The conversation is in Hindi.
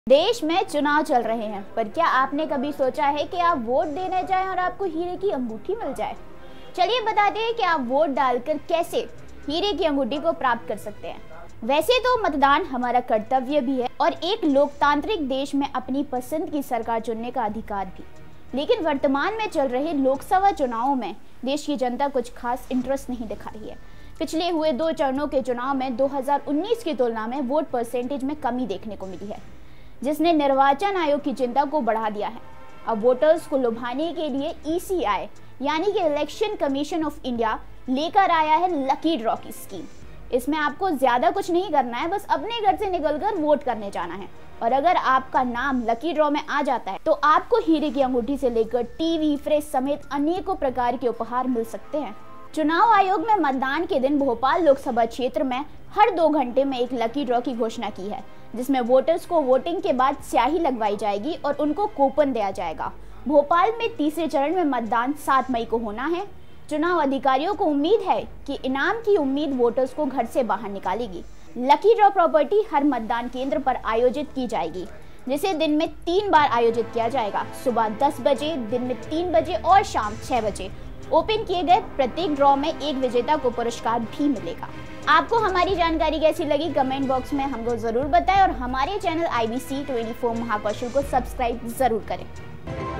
देश में चुनाव चल रहे हैं, पर क्या आपने कभी सोचा है कि आप वोट देने जाएं और आपको हीरे की अंगूठी मिल जाए? चलिए बताते हैं कि आप वोट डालकर कैसे हीरे की अंगूठी को प्राप्त कर सकते हैं। वैसे तो मतदान हमारा कर्तव्य भी है और एक लोकतांत्रिक देश में अपनी पसंद की सरकार चुनने का अधिकार भी, लेकिन वर्तमान में चल रहे लोकसभा चुनावों में देश की जनता कुछ खास इंटरेस्ट नहीं दिखा रही है। पिछले हुए 2 चरणों के चुनाव में 2019 की तुलना में वोट परसेंटेज में कमी देखने को मिली है, जिसने निर्वाचन आयोग की चिंता को बढ़ा दिया है। अब वोटर्स को लुभाने के लिए ECI यानी कि इलेक्शन कमीशन ऑफ इंडिया लेकर आया है लकी ड्रॉ की स्कीम। इसमें आपको ज्यादा कुछ नहीं करना है, बस अपने घर से निकलकर वोट करने जाना है और अगर आपका नाम लकी ड्रॉ में आ जाता है तो आपको हीरे की अंगूठी से लेकर टीवी, फ्रिज समेत अनेकों प्रकार के उपहार मिल सकते हैं। चुनाव आयोग में मतदान के दिन भोपाल लोकसभा क्षेत्र में हर 2 घंटे में एक लकी ड्रॉ की घोषणा की है, जिसमें वोटर्स को वोटिंग के बाद स्याही लगवाई जाएगी और उनको कूपन दिया जाएगा। भोपाल में तीसरे चरण में मतदान 7 मई को होना है। चुनाव अधिकारियों को उम्मीद है कि इनाम की उम्मीद वोटर्स को घर से बाहर निकालेगी। लकी ड्रॉ प्रॉपर्टी हर मतदान केंद्र पर आयोजित की जाएगी, जिसे दिन में 3 बार आयोजित किया जाएगा। सुबह 10 बजे, दिन में 3 बजे और शाम 6 बजे। ओपन किए गए प्रत्येक ड्रॉ में एक विजेता को पुरस्कार भी मिलेगा। आपको हमारी जानकारी कैसी लगी कमेंट बॉक्स में हमको जरूर बताएं और हमारे चैनल IBC 24 महाकौशल को सब्सक्राइब जरूर करें।